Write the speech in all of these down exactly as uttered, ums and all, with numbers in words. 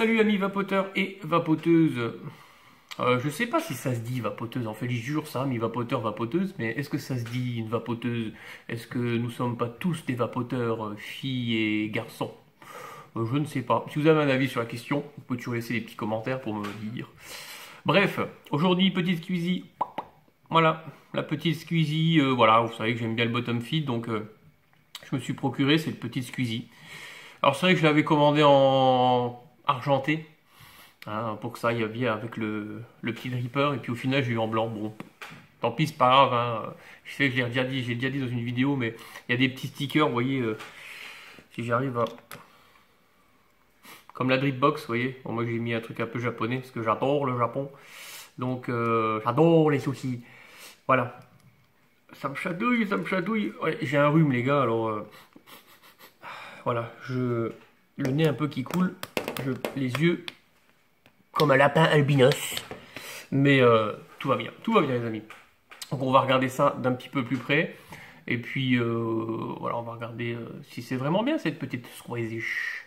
salut amis vapoteurs et vapoteuses. Euh, je sais pas si ça se dit vapoteuse, en fait je jure ça, amis vapoteurs, vapoteuses, mais est-ce que ça se dit une vapoteuse? Est-ce que nous sommes pas tous des vapoteurs, euh, filles et garçons? Euh, Je ne sais pas. Si vous avez un avis sur la question, vous pouvez toujours laisser des petits commentaires pour me dire. Bref, aujourd'hui petite squeezie. Voilà, la petite squeezie, euh, voilà, vous savez que j'aime bien le bottom feed, donc euh, je me suis procuré cette petite squeezie. Alors c'est vrai que je l'avais commandé en argenté, hein, pour que ça aille bien avec le, le petit dripper, et puis au final j'ai eu en blanc. Bon, tant pis, c'est pas grave, hein. Je sais que j'ai déjà dit, j'ai déjà dit dans une vidéo, mais il y a des petits stickers, vous voyez, euh, si j'arrive à... Comme la Dripbox, vous voyez. Bon, moi j'ai mis un truc un peu japonais, parce que j'adore le Japon. Donc euh, j'adore les sushis. Voilà. Ça me chatouille, ça me chatouille. Ouais, j'ai un rhume les gars, alors... euh, Voilà, je... le nez un peu qui coule, je... les yeux comme un lapin albinos. Mais euh, tout va bien, tout va bien les amis. Donc on va regarder ça d'un petit peu plus près. Et puis euh, voilà, on va regarder euh, si c'est vraiment bien cette petite squeezie.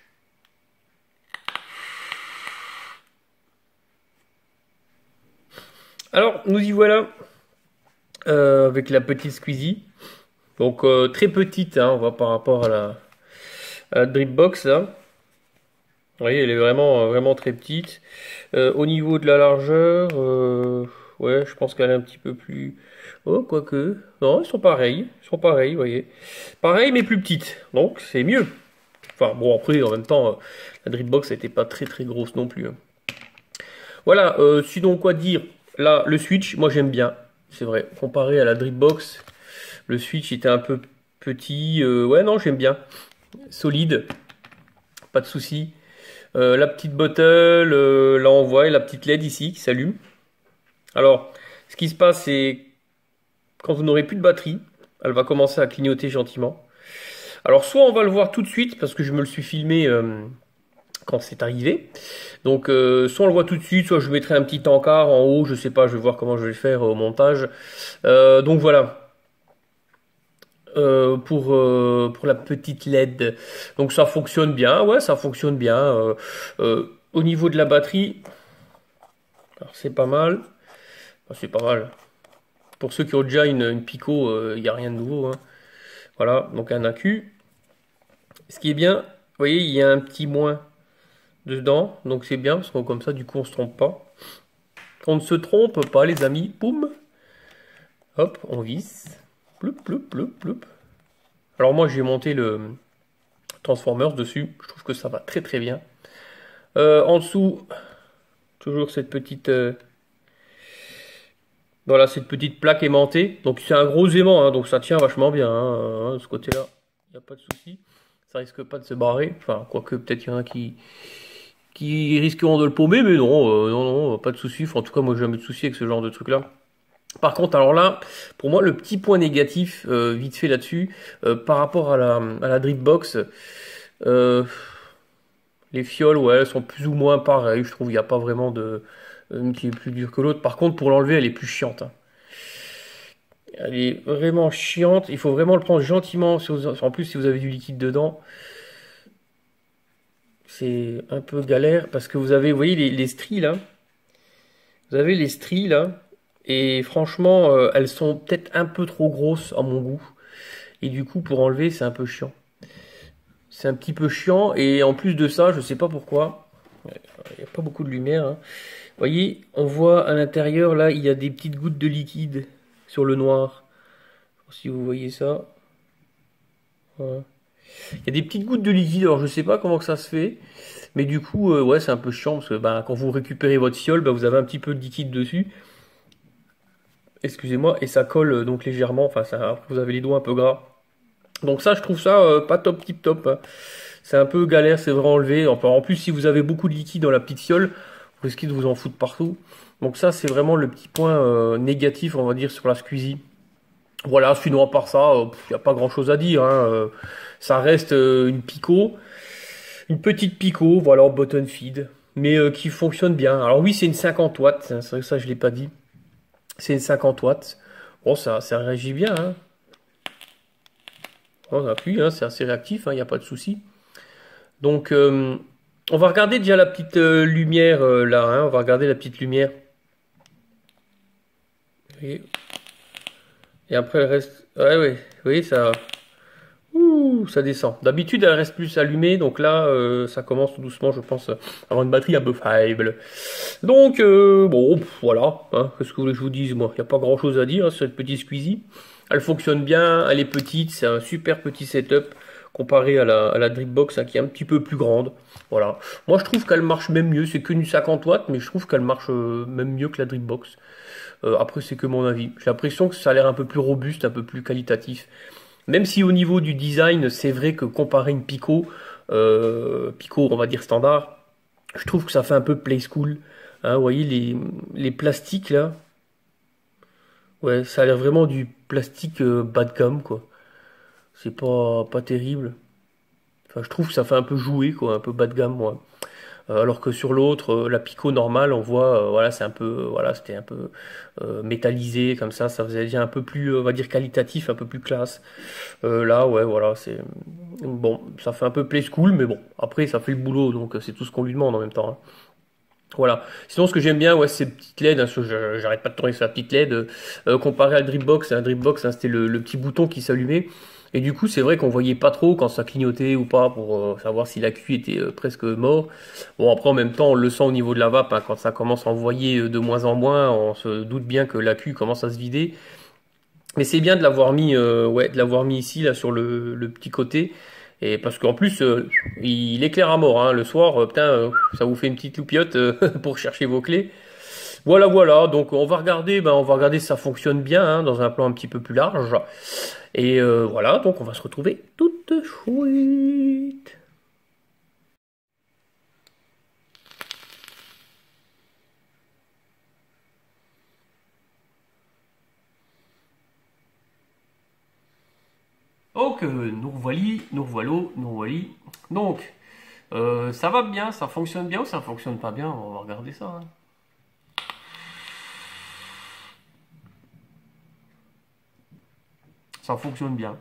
Alors nous y voilà euh, avec la petite squeezie. Donc euh, très petite, hein, on voit par rapport à la, à la Dripbox là. Vous voyez, elle est vraiment, euh, vraiment très petite. Euh, au niveau de la largeur, euh, ouais, je pense qu'elle est un petit peu plus... Oh, quoique... Non, ils sont pareils. Ils sont pareils, vous voyez. Pareil, mais plus petites. Donc, c'est mieux. Enfin, bon, après, en même temps, euh, la Dripbox n'était pas très, très grosse non plus, hein. Voilà, euh, sinon, quoi dire? Là, le switch, moi, j'aime bien. C'est vrai. Comparé à la Dripbox, le switch était un peu petit. Euh, ouais, non, j'aime bien. Solide. Pas de souci. Euh, la petite bottle, euh, là on voit la petite L E D ici qui s'allume. Alors, ce qui se passe, c'est quand vous n'aurez plus de batterie, elle va commencer à clignoter gentiment. Alors, soit on va le voir tout de suite, parce que je me le suis filmé euh, quand c'est arrivé. Donc, euh, soit on le voit tout de suite, soit je mettrai un petit encart en haut, je sais pas, je vais voir comment je vais le faire au montage. Euh, donc voilà. Euh, pour, euh, pour la petite L E D. Donc ça fonctionne bien, ouais, ça fonctionne bien. Euh, euh, au niveau de la batterie, alors c'est pas mal. Enfin, c'est pas mal. Pour ceux qui ont déjà une, une Pico, il n'y a rien de nouveau, hein. Voilà, donc un accu. Ce qui est bien, vous voyez, il y a un petit moins dedans, donc c'est bien, parce que comme ça, du coup, on se trompe pas. On ne se trompe pas, les amis. Boum. Hop, on visse. Ploup, ploup, ploup, ploup. Alors moi, j'ai monté le Transformers dessus. Je trouve que ça va très très bien. Euh, en dessous, toujours cette petite... euh, Voilà, cette petite plaque aimantée. Donc c'est un gros aimant, hein, donc ça tient vachement bien, hein, hein, de ce côté-là. Il n'y a pas de souci. Ça risque pas de se barrer. Enfin, quoique peut-être il y en a qui, qui risqueront de le paumer, mais non, euh, non, non, pas de souci. Enfin, en tout cas, moi, j'ai jamais de souci avec ce genre de truc-là. Par contre, alors là, pour moi, le petit point négatif, euh, vite fait là-dessus, euh, par rapport à la, à la Dripbox, euh, les fioles, ouais, elles sont plus ou moins pareilles. Je trouve qu'il n'y a pas vraiment de... Une qui est plus dure que l'autre. Par contre, pour l'enlever, elle est plus chiante, hein. Elle est vraiment chiante. Il faut vraiment le prendre gentiment. Si vous- En plus, si vous avez du liquide dedans, c'est un peu galère. Parce que vous avez, vous voyez, les, les stries là. Vous avez les stries là. Et franchement, euh, elles sont peut-être un peu trop grosses à mon goût. Et du coup, pour enlever, c'est un peu chiant. C'est un petit peu chiant. Et en plus de ça, je sais pas pourquoi. Il n'y a pas beaucoup de lumière, hein. Vous voyez, on voit à l'intérieur, là, il y a des petites gouttes de liquide sur le noir. Si vous voyez ça. Voilà. Il y a des petites gouttes de liquide, alors je sais pas comment que ça se fait. Mais du coup, euh, ouais, c'est un peu chiant, parce que bah, quand vous récupérez votre fiole, bah, vous avez un petit peu de liquide dessus. Excusez-moi, et ça colle euh, donc légèrement, enfin, ça, vous avez les doigts un peu gras. Donc ça, je trouve ça euh, pas top, tip top, hein. C'est un peu galère, c'est vrai à enlever. Enfin, en plus, si vous avez beaucoup de liquide dans la petite fiole, vous risquez de vous en foutre partout. Donc ça, c'est vraiment le petit point euh, négatif, on va dire, sur la squeezie. Voilà, sinon à part ça, il n'y a pas grand chose à dire, hein. Euh, ça reste euh, une Pico, une petite Pico, voilà, en button feed, mais euh, qui fonctionne bien. Alors oui, c'est une cinquante watts, hein, c'est vrai que ça je l'ai pas dit. C'est une cinquante watts. Bon, ça, ça réagit bien, hein. On appuie, hein, c'est assez réactif, il n'y a pas de souci. Donc, euh, On va regarder déjà la petite euh, lumière euh, là, hein, on va regarder la petite lumière. Et, et après elle reste... Ouais, ouais, oui, ça... Ouh, ça descend. D'habitude, elle reste plus allumée, donc là, euh, ça commence tout doucement, je pense, à avoir une batterie un peu faible. Donc, euh, bon, pff, voilà. Hein, qu'est-ce que vous voulez que je vous dise, moi? Il n'y a pas grand-chose à dire hein, sur cette petite Squeezie. Elle fonctionne bien, elle est petite, c'est un super petit setup comparé à la, à la Dripbox hein, qui est un petit peu plus grande. Voilà. Moi, je trouve qu'elle marche même mieux. C'est que du cinquante watts, mais je trouve qu'elle marche euh, même mieux que la Dripbox. Euh, après, c'est que mon avis. J'ai l'impression que ça a l'air un peu plus robuste, un peu plus qualitatif. Même si au niveau du design, c'est vrai que comparé à une Pico, euh, Pico, on va dire standard, je trouve que ça fait un peu play school. Hein, vous voyez les, les plastiques là, ouais, ça a l'air vraiment du plastique euh, bas de gamme quoi. C'est pas pas terrible. Enfin, je trouve que ça fait un peu jouer quoi, un peu bas de gamme moi. Euh, alors que sur l'autre, euh, la Pico normale, on voit, euh, voilà, c'est un peu, euh, voilà, c'était un peu euh, métallisé comme ça, ça faisait déjà un peu plus, euh, on va dire qualitatif, un peu plus classe. Euh, là, ouais, voilà, c'est bon, ça fait un peu play school, mais bon, après ça fait le boulot, donc euh, c'est tout ce qu'on lui demande en même temps. Hein. Voilà. Sinon, ce que j'aime bien, ouais, c'est ces petites L E D. Hein, parce que je- j'arrête pas de tourner sur la petite L E D. Euh, comparé à la Dripbox, la Dripbox, hein, c'était le, le petit bouton qui s'allumait. Et du coup, c'est vrai qu'on voyait pas trop quand ça clignotait ou pas pour euh, savoir si l'accu était euh, presque mort. Bon, après, en même temps, on le sent au niveau de la vape. Hein, quand ça commence à envoyer euh, de moins en moins, on se doute bien que l'accu commence à se vider. Mais c'est bien de l'avoir mis, euh, ouais, de l'avoir mis ici, là, sur le, le petit côté. Et parce qu'en plus, euh, il éclaire à mort, hein. Le soir, euh, putain, euh, ça vous fait une petite loupiote euh, pour chercher vos clés. Voilà, voilà. Donc, on va regarder, ben, on va regarder si ça fonctionne bien, hein, dans un plan un petit peu plus large. Et euh, voilà, donc on va se retrouver toute chouette. Donc, euh, nous revoilà, nous revoilà, nous revoilà. Donc, euh, ça va bien, ça fonctionne bien ou ça fonctionne pas bien? On va regarder ça. Hein. Ça fonctionne bien.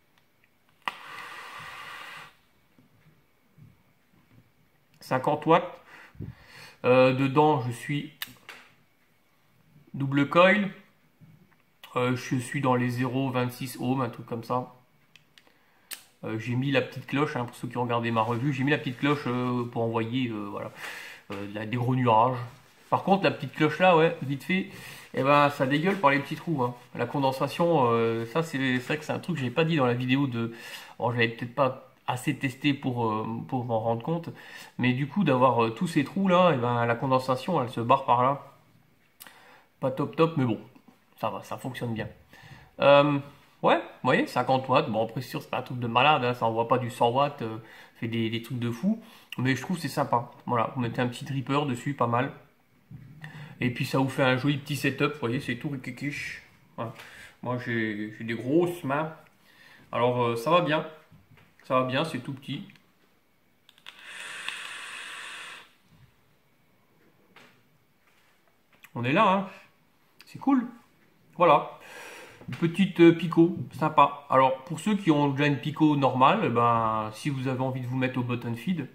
cinquante watts. Euh, dedans, je suis double coil. Euh, je suis dans les zéro virgule vingt-six ohms, un truc comme ça. Euh, j'ai mis la petite cloche, hein, pour ceux qui ont regardé ma revue, j'ai mis la petite cloche euh, pour envoyer euh, voilà, euh, des gros nuages. Par contre, la petite cloche là, ouais, vite fait, eh ben, ça dégueule par les petits trous. Hein. La condensation, euh, ça c'est vrai que c'est un truc que j'ai pas dit dans la vidéo de... Bon, j'avais peut-être pas assez testé pour, euh, pour m'en rendre compte, mais du coup d'avoir euh, tous ces trous là, eh ben, la condensation elle se barre par là. Pas top top, mais bon, ça va, ça fonctionne bien. Euh, ouais, vous voyez, cinquante watts. Bon, après, c'est sûr, c'est pas un truc de malade, hein, ça envoie pas du cent watts, euh, fait des, des trucs de fou. Mais je trouve que c'est sympa. Voilà, vous mettez un petit dripper dessus, pas mal. Et puis ça vous fait un joli petit setup, vous voyez, c'est tout rikikish. Voilà. Moi, j'ai j'ai des grosses mains. Alors, euh, ça va bien. Ça va bien, c'est tout petit. On est là, hein. C'est cool. Voilà. Une petite euh, Pico, sympa. Alors, pour ceux qui ont déjà une Pico normale, eh ben, si vous avez envie de vous mettre au button feed,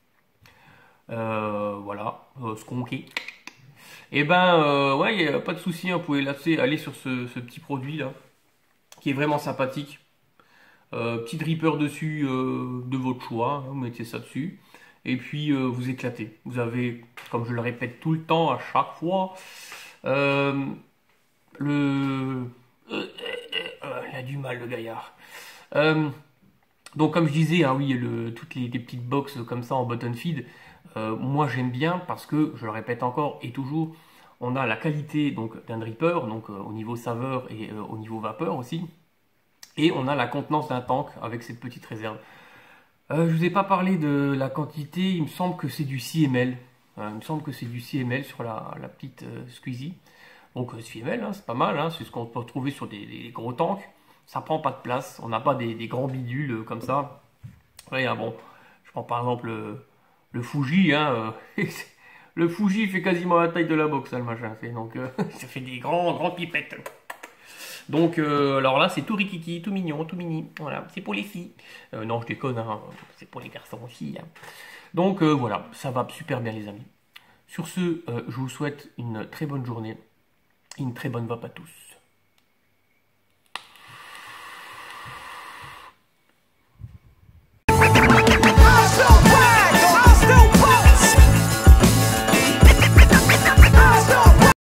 euh, voilà, euh, skonké. Et ben, euh, ouais, y a pas de souci, hein, vous pouvez lancer, aller sur ce, ce petit produit là, qui est vraiment sympathique. Euh, petit dripper dessus euh, de votre choix, hein, vous mettez ça dessus. Et puis euh, vous éclatez. Vous avez, comme je le répète tout le temps, à chaque fois, euh, le... Euh, euh, il a du mal le gaillard. Euh, donc comme je disais, hein, oui, le, toutes les, les petites box comme ça en button feed, euh, moi j'aime bien parce que, je le répète encore et toujours, on a la qualité donc d'un dripper, donc euh, au niveau saveur et euh, au niveau vapeur aussi. Et on a la contenance d'un tank avec cette petite réserve. Euh, je vous ai pas parlé de la quantité, il me semble que c'est du six millilitres. Euh, il me semble que c'est du six millilitres sur la, la petite euh, Squeezie. Donc euh, six millilitres, hein, c'est pas mal, hein, c'est ce qu'on peut retrouver sur des, des gros tanks. Ça prend pas de place, on n'a pas des, des grands bidules euh, comme ça. Ouais, hein, bon, je prends par exemple le, le Fuji. Hein, euh, le Fuji fait quasiment la taille de la box, hein, le machin. Donc euh, ça fait des grands, grands pipettes. Donc, euh, alors là, c'est tout rikiki, tout mignon, tout mini. Voilà, c'est pour les filles. Euh, non, je déconne, hein, c'est pour les garçons aussi. Hein. Donc, euh, voilà, ça va super bien, les amis. Sur ce, euh, je vous souhaite une très bonne journée, une très bonne vape à tous.